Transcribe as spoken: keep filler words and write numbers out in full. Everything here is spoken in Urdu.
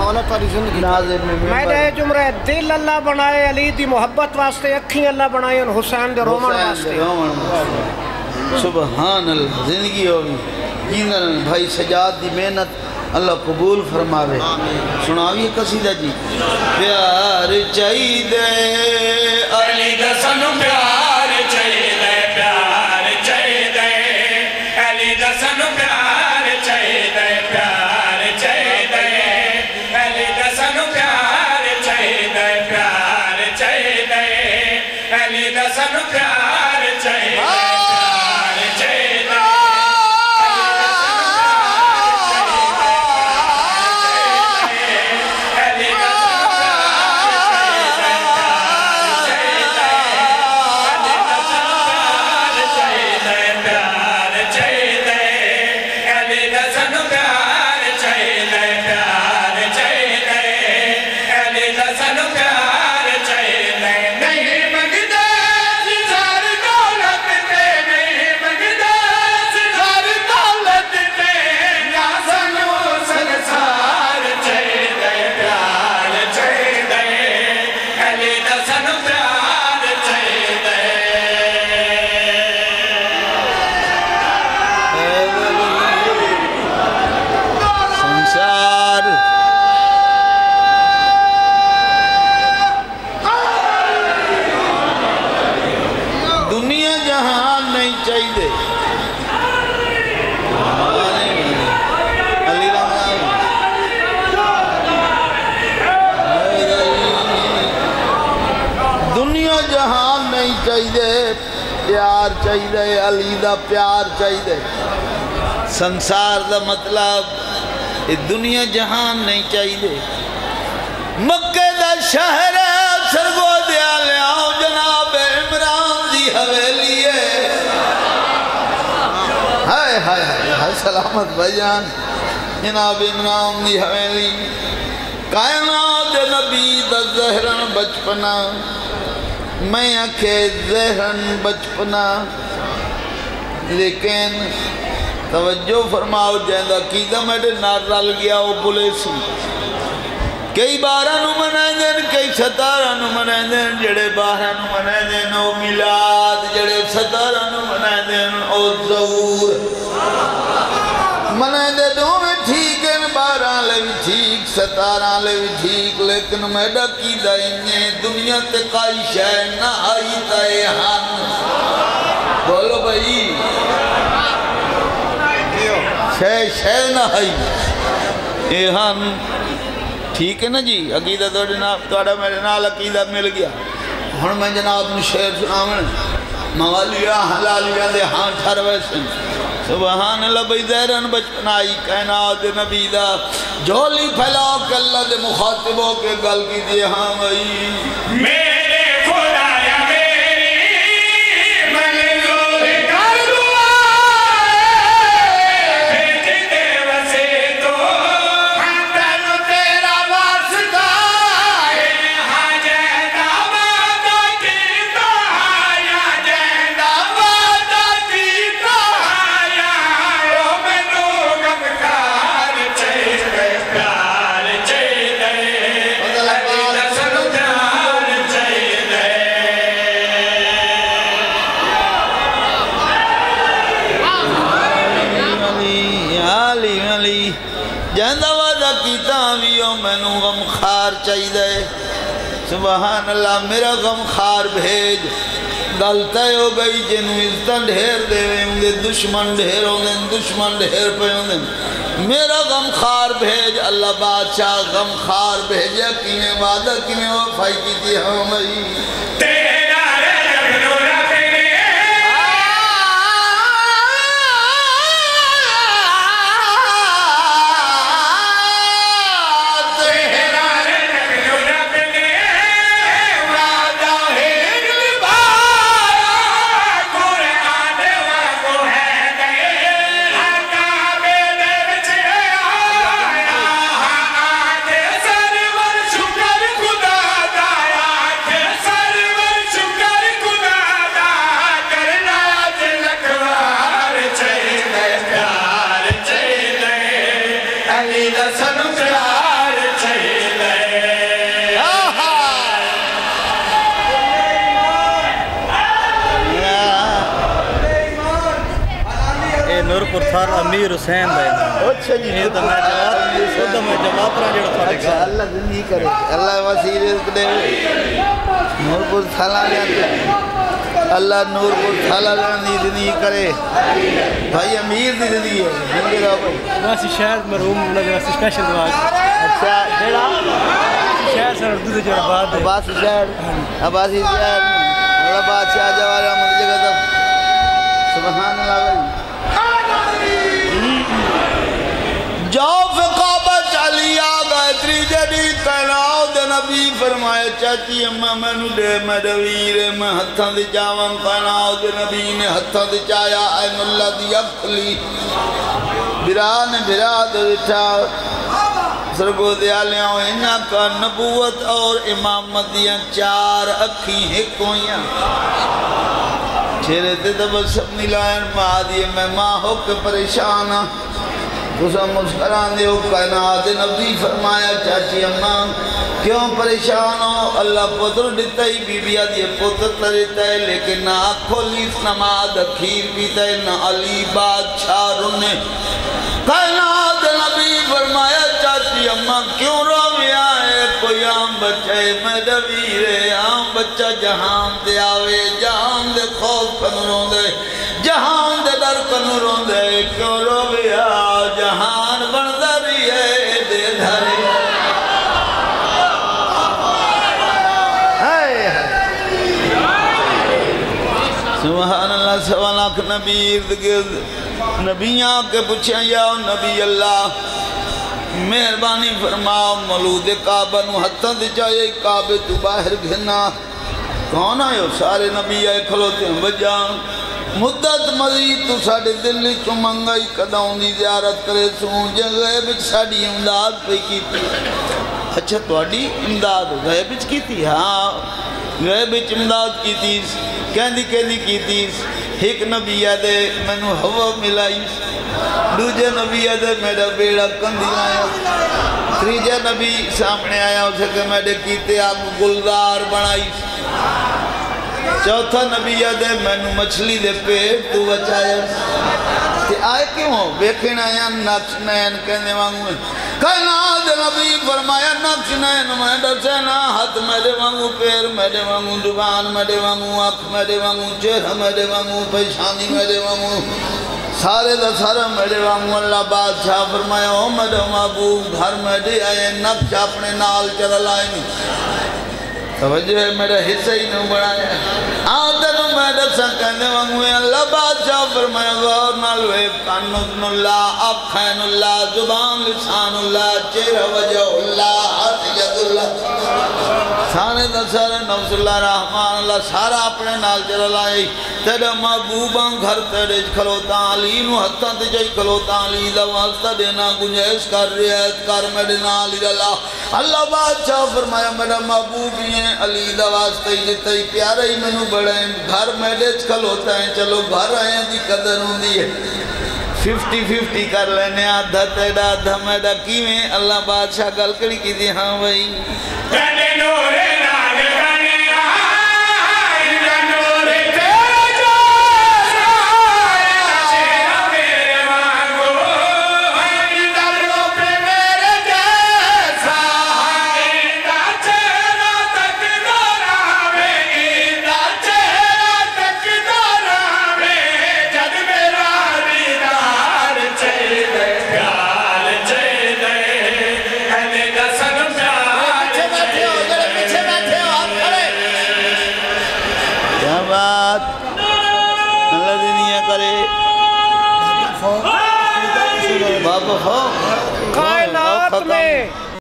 دولت والی زندگی ناظم میں میں دے جمرے دل اللہ بنائے علی دی محبت واسطے اکھیں اللہ بنائے ان حسین دے رومن واسطے سبحان اللہ زندگی ہوگی جیندن بھائی سجاد دی محنت اللہ قبول فرماوے سناویے قصیدہ جی پیار چاہی دے علی دا سنو پیار چاہی دے پیار چاہی دے علی دا سنو پیار چاہی دے پیار چاہی دے علی دا سنو پیار چاہی دے پیار چاہی دے علی دا سنو پیار چاہی دے پیار چاہیے علی دا پیار چاہیے سنسار دا مطلب دنیا جہان نہیں چاہیے مکہ دا شہر سرگو دیا لیاؤ جناب عمران دی حویلی ہے ہائے ہائے ہائے سلامت بھائیان جناب عمران دی حویلی کائنات نبی دا زہرن بچپنا میں آکھے ذہن بچپنا لیکن توجہ فرماؤ جیندہ کیدہ میڈے نار رل گیا وہ بلے سی کئی بارہ نو منائیں دیں کئی ستارہ نو منائیں دیں جڑے بارہ نو منائیں دیں او میلاد جڑے ستارہ نو منائیں دیں او ظہور منائیں دیں دو میں ٹھیک ہیں بارہ لے بھی ٹھیک ستارہ لے بھی ٹھیک لیکن میڈا کی دائیں دنیا تے قائی شہ نہ آئی تائے ہن بولو بھائی شہ شہ نہ آئی اے ہن ٹھیک ہے نا جی عقیدہ تو جناب توڑا میرے نال عقیدہ مل گیا ہن میں جناب نے شہر سناؤں موالیا حلالیا دے ہاں ٹھر ویسے سبحان اللہ بھئی زہرن بچپنائی کائنات نبی دا جھولی پھیلا کے اللہ دے مخاطبوں کے گل کی دیئے ہاں بھئی میرے خدایا میری منظور کر دعا بھیج دے وسے تو حتن تیرا واسطہ ہاں جیدہ وعدہ کیتا یا جیدہ وعدہ کیتا جہندہ وعدہ کیتا ہوئیوں میں نو غم خار چاہیے سبحان اللہ میرا غم خار بھیج گلتا ہو گئی جنو عزتاں ڈھیر دے ہوں دے دشمن ڈھیر ہوں دے دشمن ڈھیر پہ ہوں دے میرا غم خار بھیج اللہ بادشاہ غم خار بھیجا کینے وعدہ کینے وفائی کی تھی ہمیں تیرا رب نو رب نے سرور سر امیر حسین دا نام اچھا جی یہ تو میں جماعت خود میں جماعت را جڑا تھا اچھا اللہ زندگی کرے اللہ وسیع رزق دے نور پور تھالا لیاتے اللہ نور پور تھالا لیاندی زندگی کرے بھائی امیر دی زندگی ہے زندگی رہو بھائی واسی شہر مرحوم اللہ دے واسطے سپیشل دعا اچھا جڑا شہر سر اردو دے جڑا بات ہے عباسی شہر عباسی شہر اللہ بادشاہ جوار احمد جگہ تب سبحان اللہ بھائی جاؤ فقابہ چالی آگا اتری جڑی تیناؤ دے نبی فرمائے چاچی اممہ میں نو دے میں دویر میں ہتھاں دی جاوان تیناؤ دے نبی نے ہتھاں دی چایا این اللہ دی اکھلی بران براد رٹھا سرگو دیالیاں انہاں کا نبوت اور امامت دیاں چار اکھیں ہک ہویاں چھیرے تے تب سب نلائن مہادی میں ماں ہو کے پریشانا تُسا مسکران دے ہو کائنات نبی فرمایا چاچی اماں کیوں پریشان ہو اللہ پتر دیتا ہی بی بی آدھی پتر تریتا ہے لیکن نہ کھولیس نماز اکھیر پیتا ہے نہ علی بادشاہ رنے کائنات نبی فرمایا چاچی اماں کیوں رویا ہے کوئی عام بچہ ہے میں دویرے عام بچہ جہان دے آوے جہان دے خوف کنروں دے جہان دے در کنروں دے کیوں رویا جہان بندری ہے دے دھرے سبحان اللہ سوال آنکھ نبی ارد گرد نبیاں کے پوچھیں یا نبی اللہ مہربانی فرماؤ مولود کعبہ نو ہتھاں دے چاہیے کعبے تو باہر گھنا کون آئے ہو سارے نبی آئے کھلوتے ہیں وجان مدت مزید تو ساڑے دلی چو منگائی قداؤں دی زیارت کرے سون جے غیب ساڑی امداد پہ کی تھی اچھا توڑی امداد غیب کی تھی ہاں غیب امداد کی تھی کہندی کہندی کی تھی ایک نبی آدھے میں نو ہوا ملائی دوجہ نبی آدھے میرا بیڑا کندی آیا تریجہ نبی سامنے آیا اسے کہ میں نے کیتے آپ گلدار بنائی چوتھا نبی آدھے میں نو مچھلی دے پیٹ تو بچایا کہ آئے کیوں ہو بیکھن آیا نقش نین کہنے وانگو کائنات نبی فرمایا نقش نین میں ڈسینا ہاتھ میرے وانگو پیر میرے وانگو زبان میرے وانگو آنکھ میرے وانگو چہرہ میرے وانگو پیشانی میرے وانگو سارے دا سارا میرے وانگو اللہ بادشاہ فرمایا او میرے محبوب گھر میرے آئے نقش اپنے نال چرل آئے توجہ ہے میرا حصہ ہی نہیں بڑھایا آدھنو میں دسا کہنے وانگوئے اللہ بادشاہ فرمایا غور نالوے کانوزن اللہ اکھین اللہ زبان لسان اللہ چہرہ وجہ اللہ حسیت اللہ سارے دسارے نفس اللہ رحمان اللہ سارا اپنے نال چرل آئی تیرے محبوبان گھر تیرے کھلوتا علی نو حتاں تے جائی کھلوتا علی دا واسطہ دینا گنجائش کر رعایت کر میرے نال اللہ اللہ بادشاہ فرمایا میرا محبوب ہی ہیں علی دا واسطہ ہی جتا ہی پیارا ہی منو بڑھائیں گھر میرے کھلوتا ہیں چلو گھر آئیں دی قدر ہوں دی ہے ففٹی ففٹی کر لینے آدھا تیڑا آدھا میڈا کیویں اللہ بادشاہ گل کری کی دی ہاں بھائی کنے نورے نال بنے آئی نورے تیرے جو سایا چہرہ میرے وانگو ہائی دلوں پہ میرے جیسا ہائی دا چہرہ تک دوراوے دا چہرہ تک دوراوے جد میرا دیدار چاہیے پیار چاہیے اہلِ دسن پیار کیا بات اللہ دنیا کرے بابا ہو کائنات میں